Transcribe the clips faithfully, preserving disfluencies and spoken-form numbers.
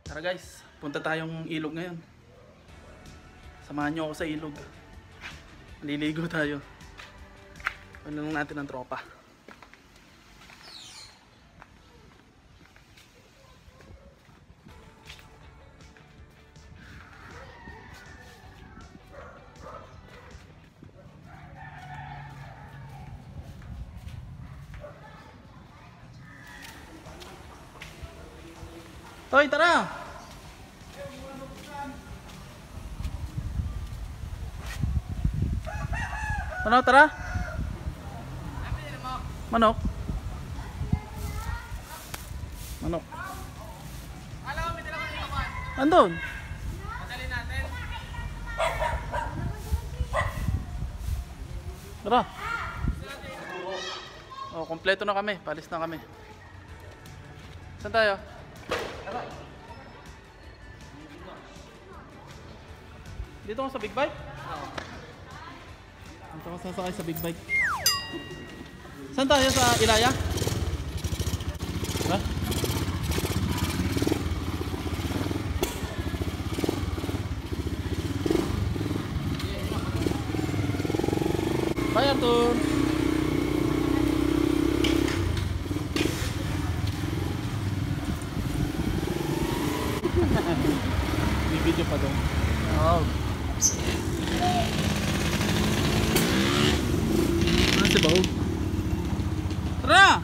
Tara guys, punta tayong ilog ngayon. Samahan nyo ako sa ilog. Liligo tayo. Ano lang natin ang tropa. Toy, tara! Ano, tara? Manok? Manok? Andun? Tara! Oh, kompleto na kami. Palis na kami. Saan tayo? Dito ko sa big bike? Oo. Dito ko sasakay sa big bike. Saan tayo? Sa Ilaya? Ha? Bye Arthur! May video pa doon. Oh. Ano si Bahog? Tara!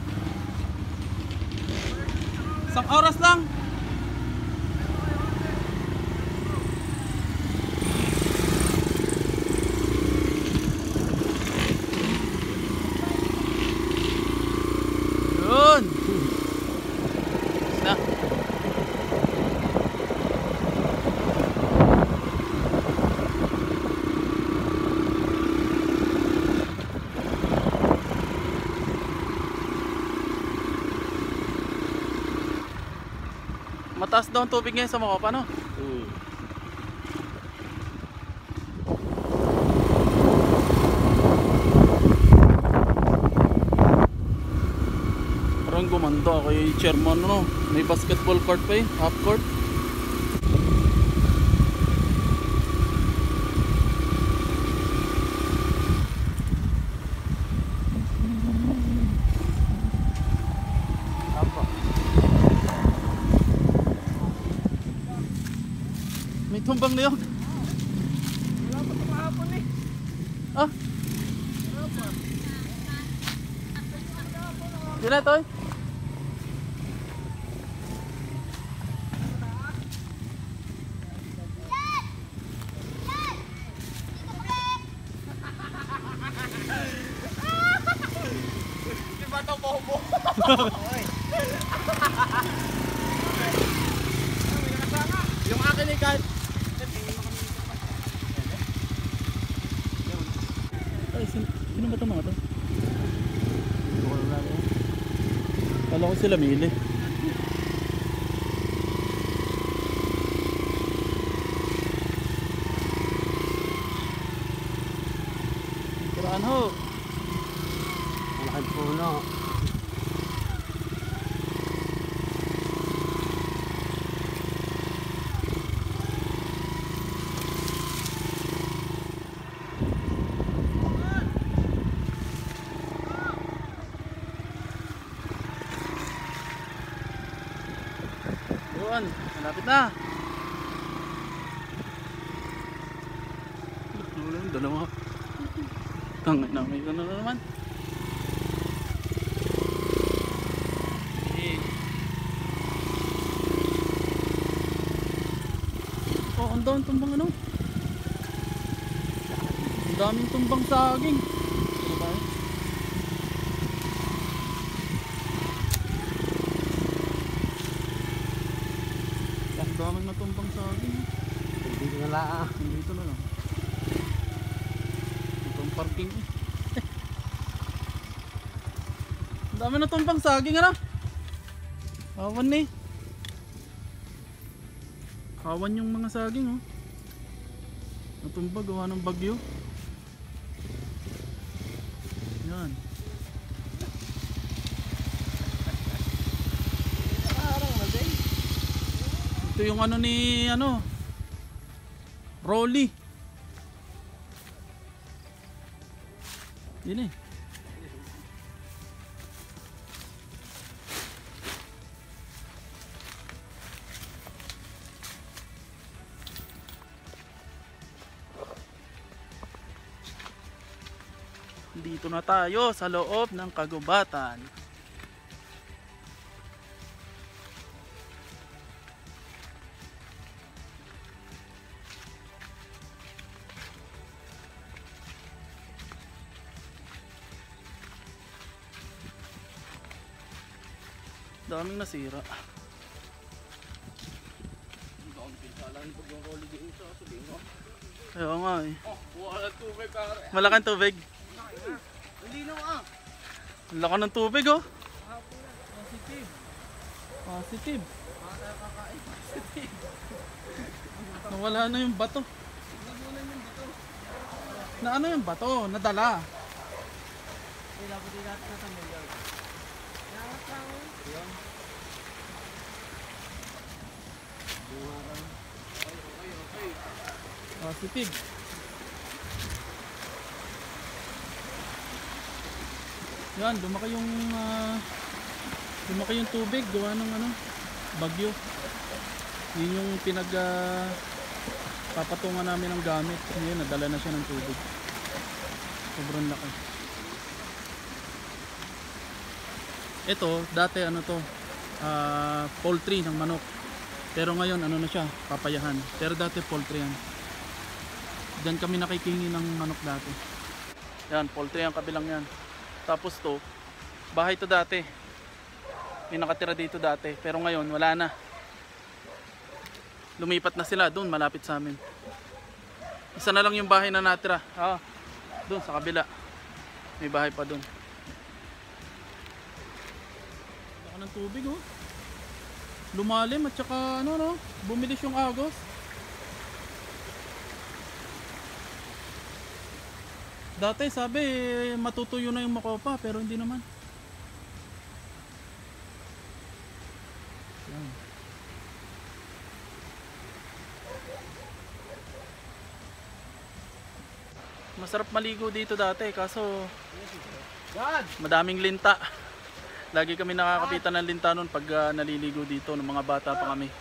Isang oras lang. Yun! Na. Mataas daw ang tubig ngayon sa Macopa, no? Mm. Parang gumanda kay chairman, no? May basketball court pa eh, half court. May tumbang na yun. Wala pa ito kahapon eh. Ah? Wala pa. Di na ito eh. Di ba ito bobo? Yung akin eh kahit Ay, sin sino ba ito mga to? Kala ko sila mili. Kiraan ho. malaking puno. Yun, malapit na. Wala yung dalawa. Tangay na, may gano'n na naman. Eh. Oh, ang daming tumbang ano? Ang daming tumbang saging. Ano ba? Ang daming natumbang saging. Hindi na lang. Dito na lang. Ito ang parking eh. Ang dami na tumbang saging ano? Awan eh. Awan yung mga saging oh. Natumba gawa ng bagyo. Yan. Ito yung ano ni ano Rolly. Yun eh. Dito na tayo sa loob ng kagubatan. Daming nasira. Ayaw nga eh. Oh, wala tubig pare. Malaking tubig. Hindi na ah. Ang laki ng tubig oh. Positive. Positive. Para kakain. Positive. Nawala na yung bato. Nagunan yung dito. Na ano yung bato? Nadala. Ay, dapat din natin sa tamilyon. Nakakot lang oh. Yun. Buharang. Okay, okay, okay. Positive. Yan, lumaki yung uh, lumaki yung tubig gawa ng ano, bagyo. Yun yung pinag uh, papatungan namin ng gamit. Ngayon, nadala na siya ng tubig. Sobrang laki. Ito, dati ano to, uh, poultry ng manok. Pero ngayon, ano na siya, papayahan. Pero dati poultry yan. Diyan kami nakikingi ng manok dati. Yan, poultry ang kabilang yan. Tapos to, bahay to dati. May nakatira dito dati. Pero ngayon, wala na. Lumipat na sila doon, malapit sa amin. Isa na lang yung bahay na natira. Ah, doon sa kabila. May bahay pa doon. Laki ng tubig oh. Lumalim at saka ano no, bumilis yung agos. Dati sabi matutuyo na yung Makopa pero hindi naman. Yan. Masarap maligo dito dati kaso madaming linta. Lagi kami nakakapitan ng linta noon pag uh, naliligo dito ng mga bata pa kami.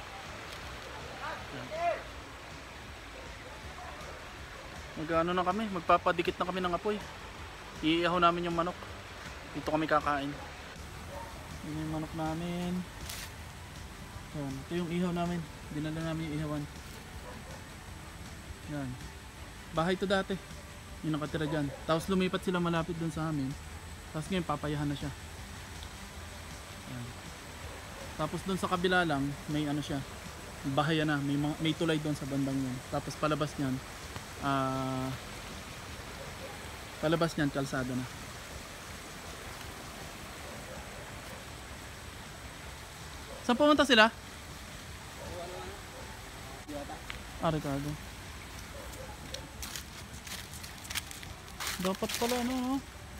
Mag-ano na kami, magpapadikit na kami ng apoy. Iihaw namin yung manok. Dito kami kakain. Yun yung manok namin. Yan. Ito yung ihaw namin. Dinala namin yung ihawan. Yan. Bahay to dati. Yung nakatira dyan. Tapos lumipat sila malapit dun sa amin. Tapos ngayon papayahan na siya. Yan. Tapos dun sa kabila lang may ano siya. Bahayan na. May, may tulay dun sa bandang yun. Tapos palabas niyan. Uh, palabas niyan kalsada na. Saan pumunta sila? Ah, Ricardo. Dapat pala ano no?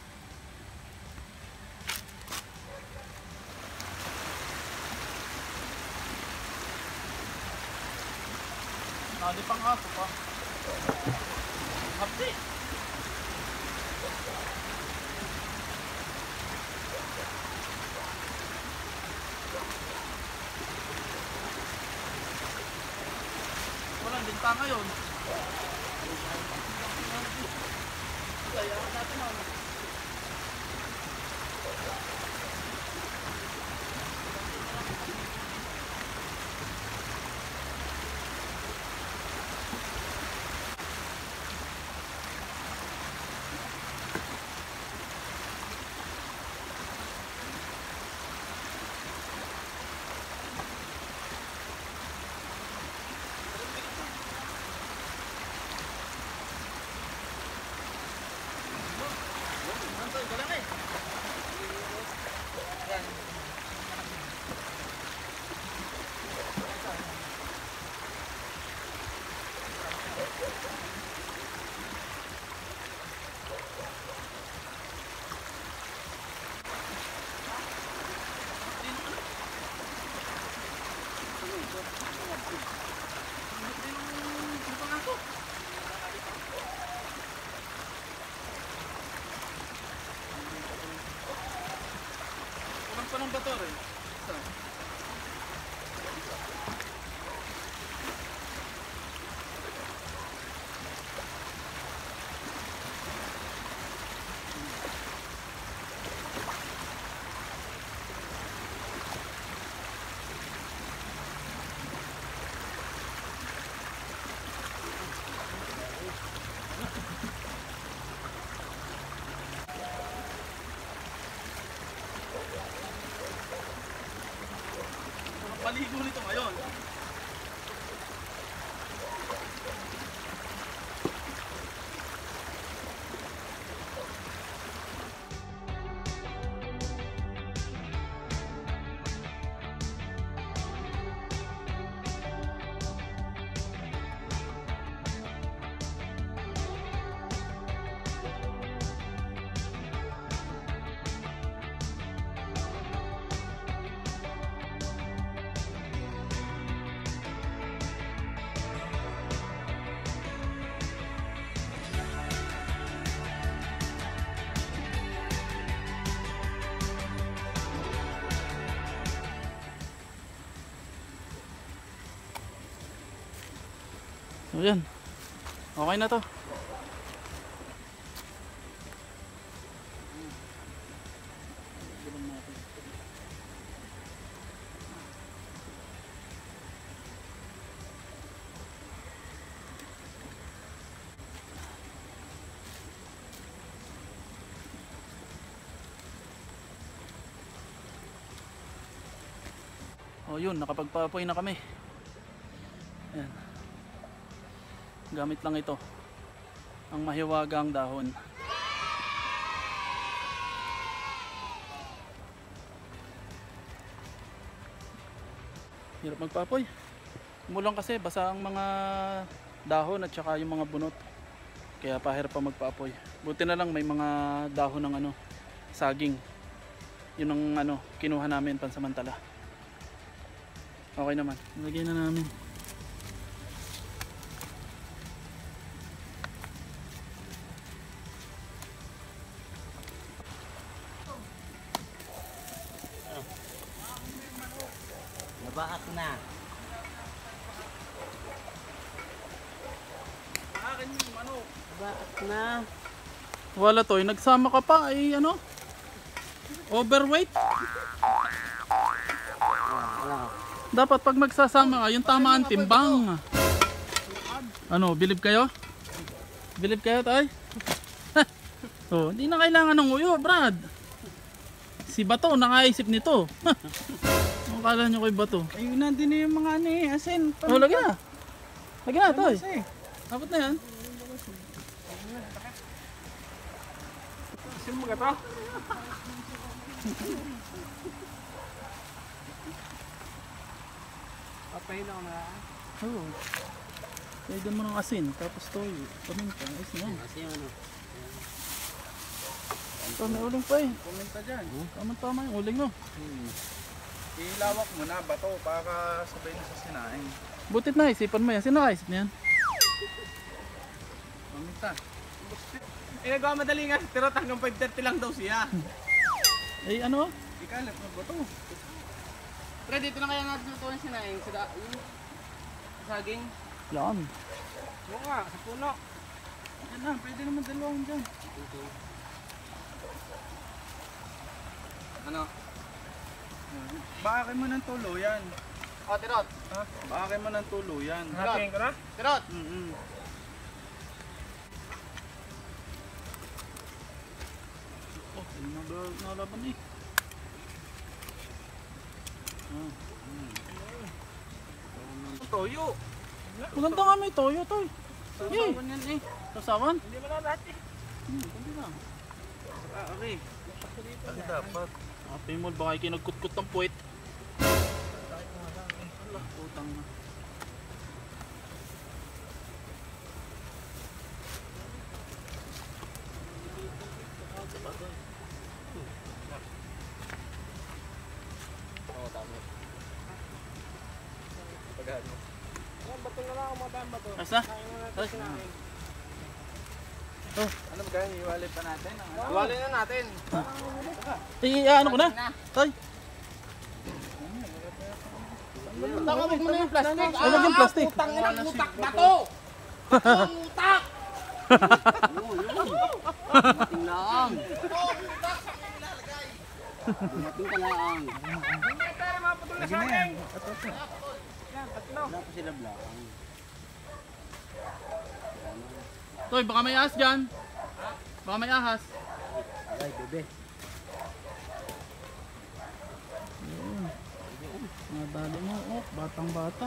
Nadi pang aso pa. Hapdi. Walang linta ngayon. Kayaan natin ako. ba to rin? Isa. Paligo nito ngayon. So yan. Okay na to. Oh yun, nakapagpa-apoy na kami. Ayan. Gamit lang ito ang mahiwagang dahon. Hirap magpapoy. Umulan kasi basa ang mga dahon at saka yung mga bunot. Kaya pahirap pa magpaapoy. Buti na lang may mga dahon ng ano, saging. Yun ang ano, kinuha namin pansamantala. Okay naman. Nilagay na namin. Nabaak na. Akin yung manok. Nabaak na. Wala to, eh, nagsama ka pa ay ano? Overweight? Wala. Dapat pag magsasama ka, yung tama ang timbang. Ano, bilib kayo? Bilib kayo tay? Oh, hindi na kailangan ng uyo, Brad. Si Bato nakaisip nito. Ano kala nyo kay Bato? Ay, nandun na yung mga ano eh, asin. Oh, lagi na. Lagi na, Toy. Dapat na yan. Asin mo ka to? Papahin ako na. Oo. Oh. Kailan mo ng asin, tapos toyo. Paminta, ayos na yan. Asin ano? Ito, may uling pa eh. Pumunta dyan. Tama-tama yung uling mo. Hmm. Ilawak mo na bato para sabay na sa sinaing. Butit na, isipan mo yan. Sino nakaisip niyan? Pumunta. Eh, nagawa madali nga. Pero hanggang five thirty lang daw siya. Eh, ano? Ikalat mo bato. Pre, dito na kaya natin lutuin sinaing. Sa da- yung saging. Yan. Oo nga, sa puno. Yan na, pwede naman dalawang dyan. Ano? Bakakin mo ng tuluyan. Oh, tirot. Ha? Bakakin mo ng tuluyan. Hatiin ko na? Tirot. Mm-mm. Oh, yung nag- nalaban eh. Ah. Toyo. Maganda nga may toyo, Toy. Yay! Sasawan yan eh. Sasawan? Hindi mo na lahat eh. Hmm, kundi lang. Ah, okay. Kasi dapat. Ah, Pimol, baka ikinagkutkut ng puwet. Allah, putang na. Oo, tama. Pagano. Oh, bato na lang ako mga daan bato. Ayos na? Kain mo natin Ay. sinaing. Oh, Ano ba gawin? Iwalay pa natin. Ang ano? Iwalay na natin. eh, ano ko na? Toy, Takawag mo na yung plastic. Ay, wag yung plastic. Utang na utak ba to? Ang utak! Dumating lang. Dumating ka lang. Lagi na yan. Wala pa sila blank. Toy, baka may ahas dyan. Baka may ahas. Ay, bebe. Nadali mo, oh, batang bata.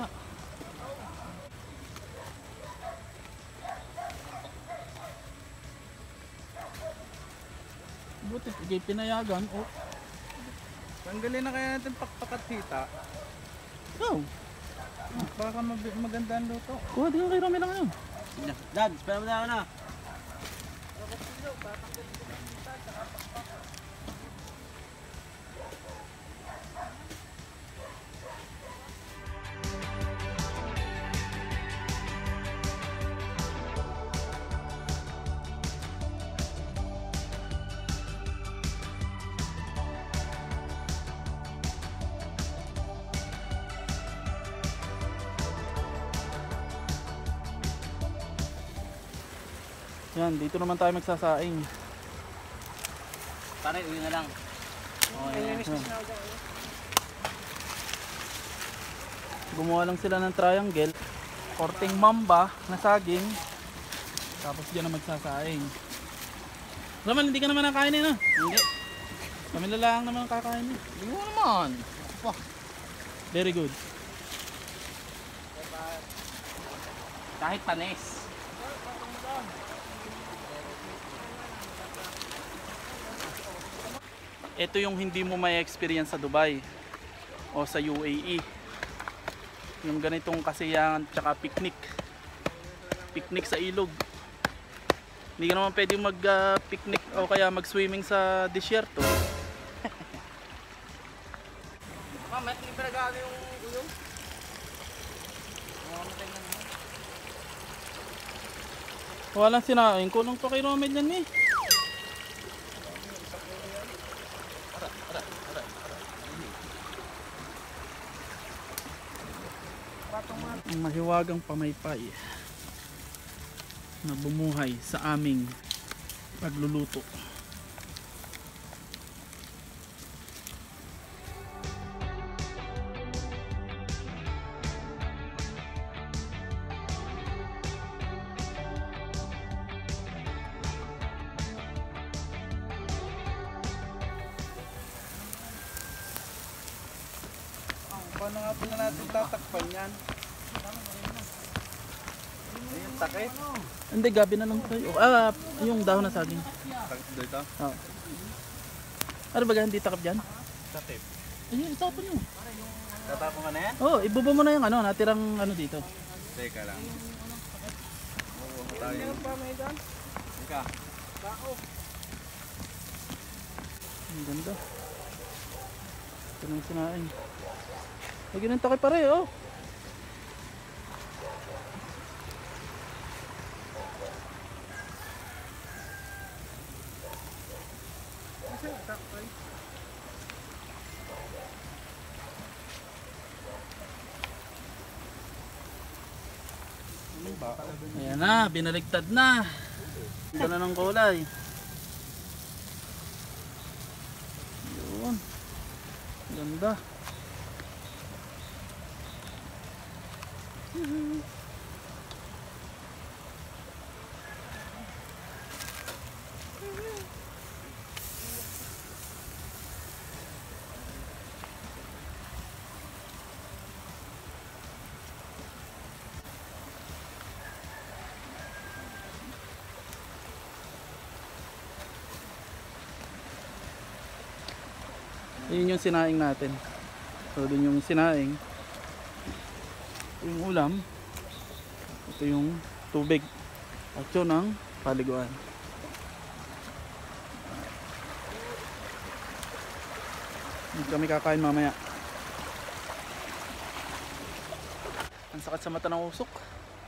Buti, ikay pinayagan, oh. Tanggalin na kaya natin pakpakat hita. Go! Baka mag- maganda ang luto. Kuha, di ka kay Romy lang ano. Dad, espera mo na ako na. Yan, dito naman tayo magsasaing. Pare, uwi na lang. Yan. Gumawa lang sila ng triangle. Korting mamba na saging. Tapos dyan na magsasaing. Raman, hindi ka naman nakain eh, no? Hindi. Kami na lang naman ang kakain eh. Hindi mo naman. Very good. Kahit panis. Ito yung hindi mo may experience sa Dubai o sa U A E. Yung ganitong kasiyahan tsaka picnic. Picnic sa ilog. Hindi ka naman pwedeng mag uh, picnic o kaya mag swimming sa disyerto. Mamaya, hindi pa nag-ano yung uyong. Walang sinaing. Kulang pa kay Romel yan eh. Ang mahiwagang pamaypay na bumuhay sa aming pagluluto. Paano nga po na natin tatakpan yan? Ayun, takip. Hindi, gabi na lang tayo. Ah, yung dahon na saging. Takip dito? Oo. Ano ba hindi takap dyan? Takip. Ayun, itapon nyo. Tatapon ka na yan? Oo, oh, ibubo mo na yung ano, natirang ano dito. Teka lang. Oo, tayo. Teka. Ang ganda. Ito nang sinaing. Lagi ng takip pare, oh. Ayan na, binaligtad na. Ganda na ng kulay. Yun. Ganda. Yun yung sinaing natin. So dun yung sinaing. Ito yung ulam. Ito yung tubig. At yun ang paliguan. Hindi kami kakain mamaya. Ang sakit sa mata ng usok.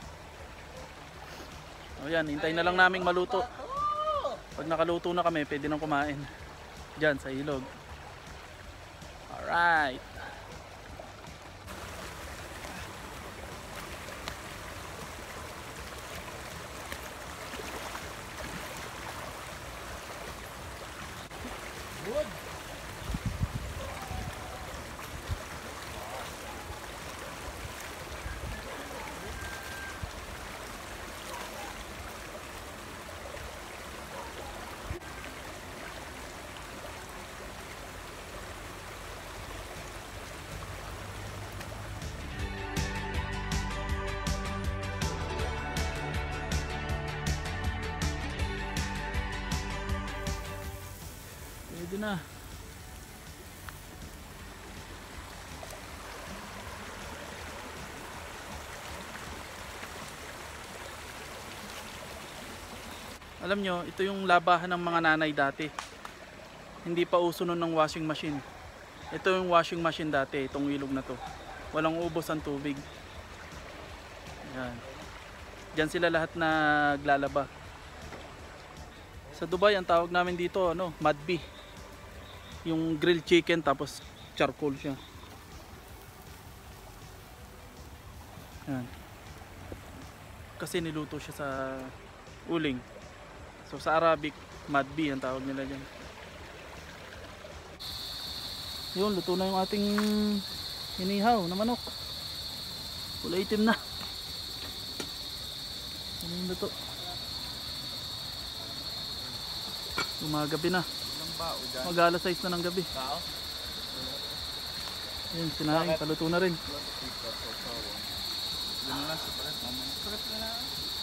O yan, hintayin na lang naming maluto. Pag nakaluto na kami, pwede nang kumain. Diyan sa ilog. Alright. na. Alam nyo, ito yung labahan ng mga nanay dati. Hindi pa uso nun ng washing machine. Ito yung washing machine dati, itong ilog na to. Walang ubos ang tubig. Yan. Diyan sila lahat naglalaba. Sa Dubai, ang tawag namin dito, ano, madbi. Yung grilled chicken tapos charcoal siya. Yan. Kasi niluto siya sa uling. So sa Arabic, madbi ang tawag nila dyan. Yun, luto na yung ating inihaw na manok. Kulay itim na. Ano yung luto? Umagabi na. Mag alas sais na ng gabi. Yun, sinaing, paluto na rin. Yun na lang sa palit. Sarap na na.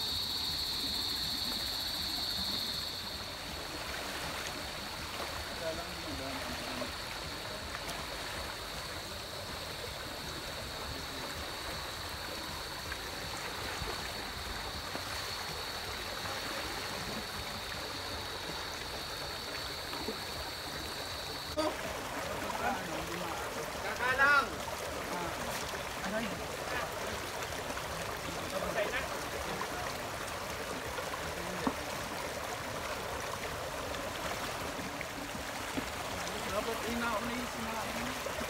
Dapat inauna yung sinain.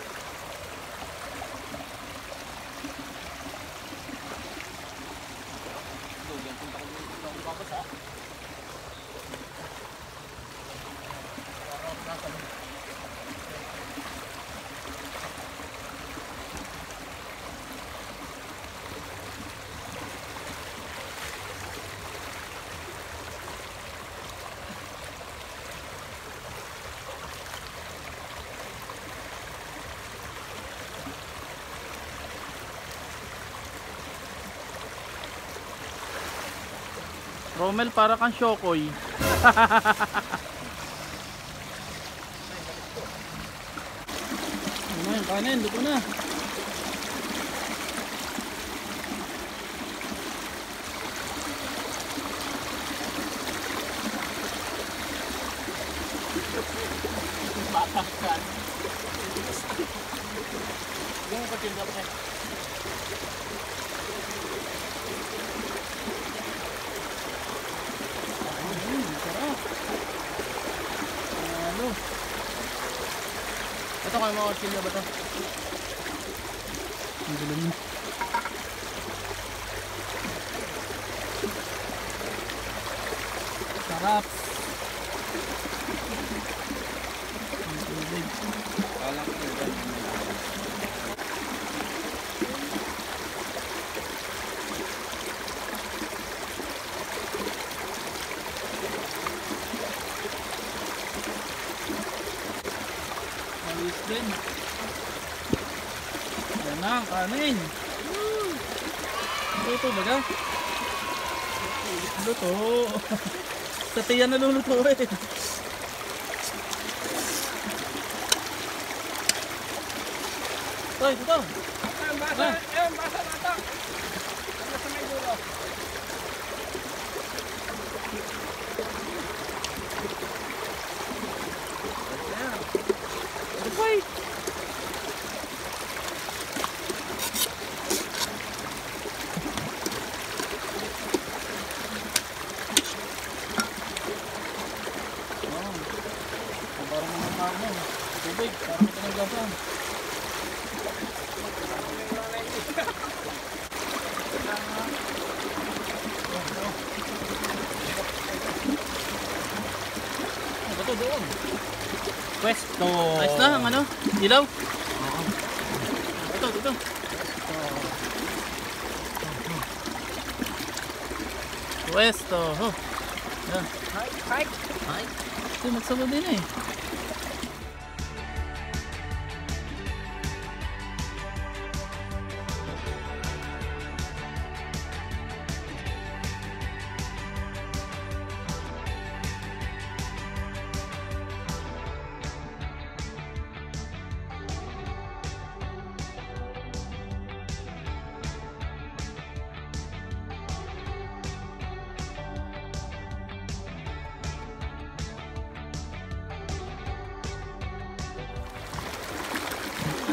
Romel, para kang Shokoy. Ano yung kanin, luto na. Batakan. Yung patindak niya. Ano? Ito kayo mga orchilya ba ito? Ang gulo mo. Sarap. Ang tubig. Alam ko yun. Malis din. Yan na ang kanin. Luto ba ka? Luto. Sa tiyan na luluto eh. Toy, ito. Ayun, basa. Ayun, basa na ito. Ano sa may dulo? Ito pa eh. Oh. Parang naman ano, tubig, parang ito naglasan. Ano ba ito doon? Pwesto. Ayos na ang ano? Ilaw? Ito, ito. Pwesto. Oh. Yan. Hi, hi. Hi. Ito, magsabad din eh.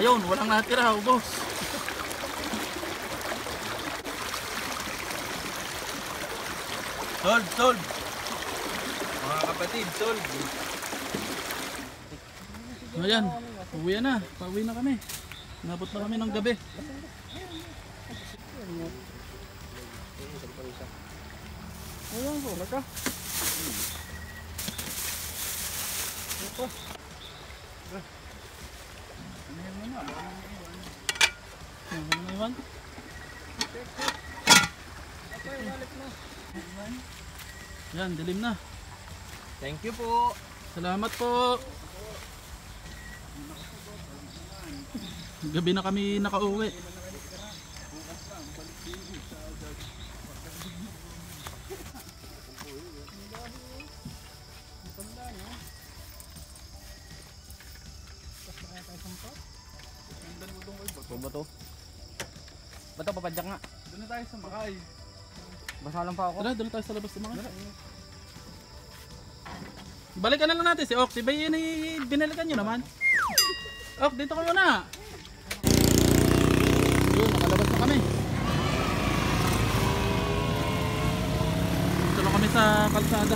Ayun, walang natira, ubos. Sold, sold. Mga kapatid, sold. Ayan, uwi na. Pauwi na kami. Nabot na kami ng gabi. Ayun, wala ka. Ano na iwan? Yan, dilim na. Thank you po. Salamat po. Gabi na kami nakauwi. Ito ba to? Ba't ito papadyak nga? Doon na tayo sa Makay. Basa lang pa ako. Tara, doon tayo sa labas ng mga. Balikan na lang natin si Ok. Si Bay yun ay binalikan nyo naman. Ok, dito ka muna. Yun, nakalabas na kami. Dito lang kami sa kalsada.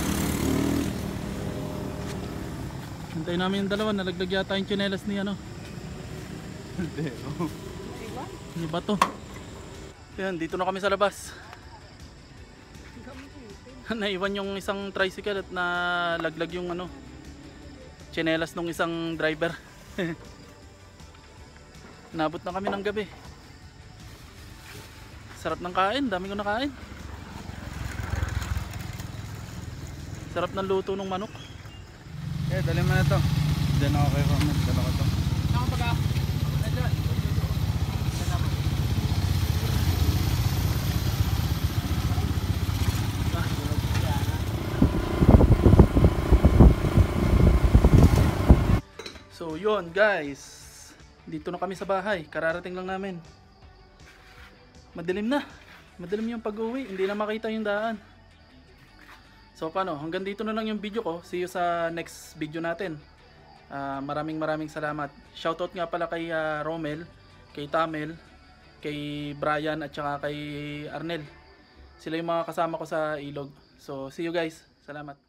Hintayin namin yung dalawa. Nalaglag yata yung tsinelas ni ano. Ni Bato. Yan, dito na kami sa labas. Naiwan yung isang tricycle at nalaglag yung ano, tsinelas nung isang driver. Nabot na kami ng gabi. Sarap ng kain, dami ko nakain. Sarap ng luto ng manok. Eh, dali mo na to. Diyan ako kay Roman. Dala ko to. So yun guys, dito na kami sa bahay, kararating lang namin. Madilim na, madilim yung pag-uwi, hindi na makita yung daan. So paano, hanggang dito na lang yung video ko. See you sa next video natin. Ah, maraming maraming salamat. Shoutout nga pala kay ah, Romel, kay Tamel, kay Brian at saka kay Arnel. Sila yung mga kasama ko sa ilog. So see you guys, salamat.